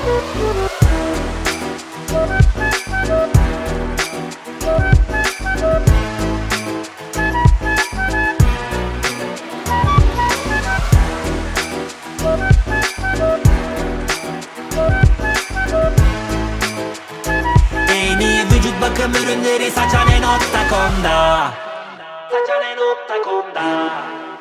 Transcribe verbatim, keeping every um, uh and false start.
En iyi vücut bakım ürünleri Saçane nokta com'da. Saçane nokta com'da.